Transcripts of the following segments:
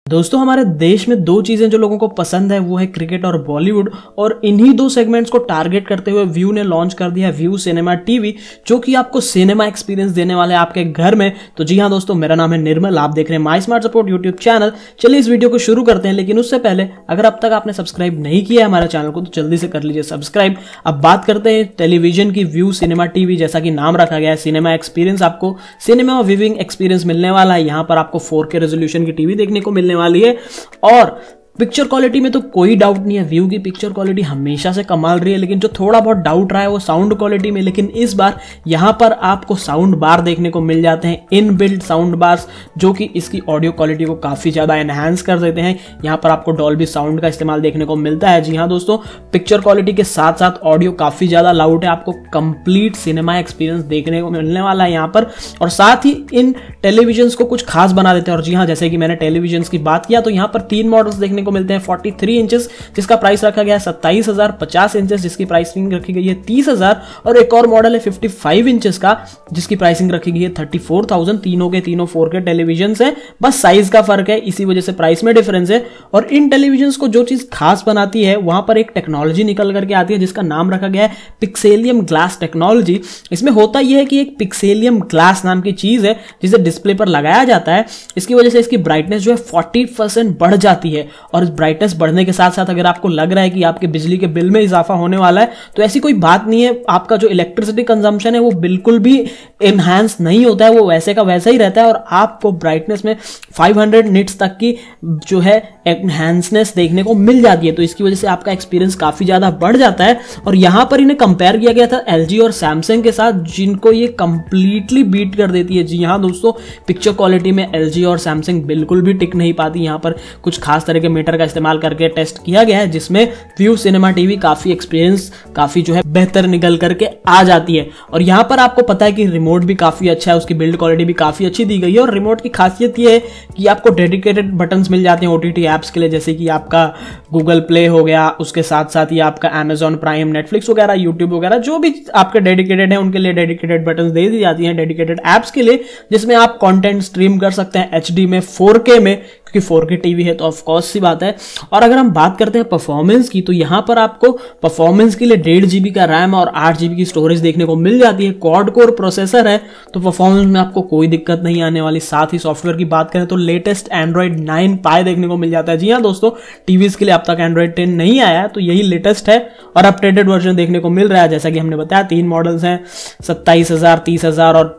दोस्तों हमारे देश में दो चीजें जो लोगों को पसंद है वो है क्रिकेट और बॉलीवुड, और इन्हीं दो सेगमेंट्स को टारगेट करते हुए व्यू ने लॉन्च कर दिया व्यू सिनेमा टीवी, जो कि आपको सिनेमा एक्सपीरियंस देने वाले हैं आपके घर में। तो जी हाँ दोस्तों, मेरा नाम है निर्मल, आप देख रहे हैं my smart support YouTube channel. चलिए इस वीडियो को शुरू करते हैं, लेकिन उससे पहले अगर अब तक आपने सब्सक्राइब नहीं किया है हमारे चैनल को तो जल्दी से कर लीजिए सब्सक्राइब। अब बात करते हैं टेलीविजन की व्यू सिनेमा टीवी, जैसा कि नाम रखा गया है सिनेमा एक्सपीरियंस, आपको सिनेमा व्यूइंग एक्सपीरियंस मिलने वाला है। यहाँ पर आपको 4K रेजोल्यूशन की टीवी देखने को मिलने वाली है, और पिक्चर क्वालिटी में तो कोई डाउट नहीं है, व्यू की पिक्चर क्वालिटी हमेशा से कमाल रही है। लेकिन जो थोड़ा बहुत डाउट रहा है वो साउंड क्वालिटी में, लेकिन इस बार यहां पर आपको साउंड बार देखने को मिल जाते हैं, इन बिल्ट साउंड बार्स, जो कि इसकी ऑडियो क्वालिटी को काफी ज्यादा एनहांस कर देते हैं। यहां पर आपको डॉल्बी साउंड का इस्तेमाल देखने को मिलता है। जी हाँ दोस्तों, पिक्चर क्वालिटी के साथ साथ ऑडियो काफी ज्यादा लाउड है, आपको कंप्लीट सिनेमा एक्सपीरियंस देखने को मिलने वाला है यहाँ पर, और साथ ही इन टेलीविजन को कुछ खास बना देते हैं। और जी हाँ, जैसे कि मैंने टेलीविजन की बात किया तो यहाँ पर 3 मॉडल्स देखने को मिलते हैं। 43 इंचेस जिसका प्राइस रखा गया है 27,000, 50 इंचेस जिसकी प्राइसिंग रखी गई है 30,000, और एक और मॉडल है 55 इंचेस का जिसकी प्राइसिंग रखी गई है 34,000। तीनों के तीनों 4K टेलीविजन है, बस साइज का फर्क है, इसी वजह से प्राइस में डिफरेंस है। और इन टेलीविजन को जो चीज खास बनाती है, वहां पर एक टेक्नोलॉजी निकल करके आती है जिसका नाम रखा गया है पिक्सेलियम ग्लास टेक्नोलॉजी। इसमें होता यह है कि एक पिक्सेलियम ग्लास नाम की चीज है जिसे डिस्प्ले पर लगाया जाता है, इसकी वजह से इसकी ब्राइटनेस जो है 40% बढ़ जाती है। और इस ब्राइटनेस बढ़ने के साथ साथ अगर आपको लग रहा है कि आपके बिजली के बिल में इजाफा होने वाला है तो ऐसी कोई बात नहीं है, आपका जो इलेक्ट्रिसिटी कंजम्पशन है वो बिल्कुल भी एनहांस नहीं होता है, वो वैसे का वैसा ही रहता है, और आपको ब्राइटनेस में 500 निट्स तक की जो है एनहांसनेस देखने को मिल जाती है। तो इसकी वजह से आपका एक्सपीरियंस काफी ज्यादा बढ़ जाता है। और यहां पर इन्हें कंपेयर किया गया था LG और सैमसंग के साथ, जिनको ये कंप्लीटली बीट कर देती है। जी हां दोस्तों, पिक्चर क्वालिटी में LG और सैमसंग बिल्कुल भी टिक नहीं पाती। यहां पर कुछ खास तरह के मीटर का इस्तेमाल करके टेस्ट किया गया है, जिसमें व्यू सिनेमा टीवी काफी एक्सपीरियंस काफी जो है बेहतर निकल करके आ जाती है। और यहां पर आपको पता है कि रिमोट भी काफी अच्छा है, उसकी बिल्ड क्वालिटी भी काफी अच्छी दी गई है। और रिमोट की खासियत यह है कि आपको डेडिकेटेड बटन्स मिल जाते हैं OTT एप्स के लिए, जैसे कि आपका गूगल प्ले हो गया, उसके साथ साथ ही आपका Amazon प्राइम, नेटफ्लिक्स वगैरह, यूट्यूब वगैरह, जो भी आपके डेडिकेटेड है उनके लिए डेडिकेटेड बटन्स दे दी जाती हैं डेडिकेटेड एप्स के लिए, जिसमें आप कंटेंट स्ट्रीम कर सकते हैं HD में, 4K में, क्योंकि 4K टीवी है तो ऑफ कोर्स सी बात है। और अगर हम बात करते हैं परफॉर्मेंस की, तो यहां पर आपको परफॉर्मेंस के लिए 1.5 GB का रैम और 8 GB की स्टोरेज देखने को मिल जाती है। क्वाड कोर प्रोसेसर है तो परफॉर्मेंस में आपको कोई दिक्कत नहीं आने वाली। साथ ही सॉफ्टवेयर की बात करें तो लेटेस्ट Android 9 Pie देखने को मिल जाता है। जी हाँ दोस्तों, टीवीज के लिए अब तक Android 10 नहीं आया है, तो यही लेटेस्ट है और अपडेटेड वर्जन देखने को मिल रहा है। जैसा कि हमने बताया 3 मॉडल्स हैं, 27,000, 30,000 और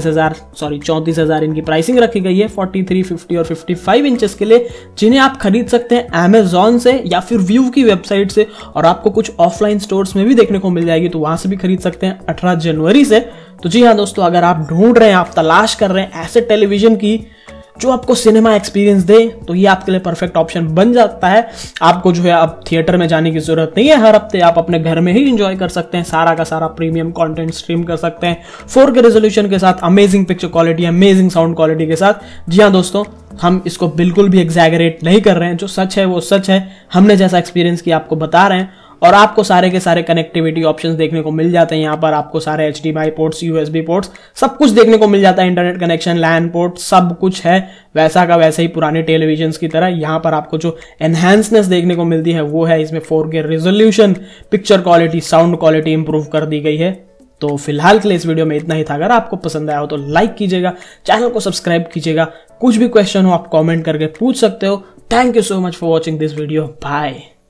34,000 इनकी प्राइसिंग रखी गई है 43, 50 और 55 इंचेस के लिए, जिन्हें आप खरीद सकते हैं Amazon से या फिर व्यू की वेबसाइट से, और आपको कुछ ऑफलाइन स्टोर्स में भी देखने को मिल जाएगी, तो वहां से भी खरीद सकते हैं 18 जनवरी से। तो जी हाँ दोस्तों, अगर आप ढूंढ रहे हैं, आप तलाश कर रहे हैं ऐसे टेलीविजन की जो आपको सिनेमा एक्सपीरियंस दे, तो ये आपके लिए परफेक्ट ऑप्शन बन जाता है। आपको जो है अब थिएटर में जाने की जरूरत नहीं है, हर हफ्ते आप अपने घर में ही एंजॉय कर सकते हैं, सारा का सारा प्रीमियम कंटेंट स्ट्रीम कर सकते हैं 4K रेजोल्यूशन के साथ, amazing picture quality, amazing sound quality के साथ। जी हाँ दोस्तों, हम इसको बिल्कुल भी एग्जैगरेट नहीं कर रहे हैं, जो सच है वो सच है, हमने जैसा एक्सपीरियंस किया आपको बता रहे हैं। और आपको सारे के सारे कनेक्टिविटी ऑप्शंस देखने को मिल जाते हैं। यहाँ पर आपको सारे HDMI पोर्ट्स, USB पोर्ट्स, सब कुछ देखने को मिल जाता है, इंटरनेट कनेक्शन, LAN पोर्ट, सब कुछ है वैसा का वैसा ही पुराने टेलीविजन की तरह। यहाँ पर आपको जो एनहांसनेस देखने को मिलती है वो है इसमें 4K resolution, picture quality, sound quality improve कर दी गई है। तो फिलहाल के लिए इस वीडियो में इतना ही था। अगर आपको पसंद आया हो तो लाइक कीजिएगा, चैनल को सब्सक्राइब कीजिएगा, कुछ भी क्वेश्चन हो आप कमेंट करके पूछ सकते हो। Thank you so much for watching this video, bye.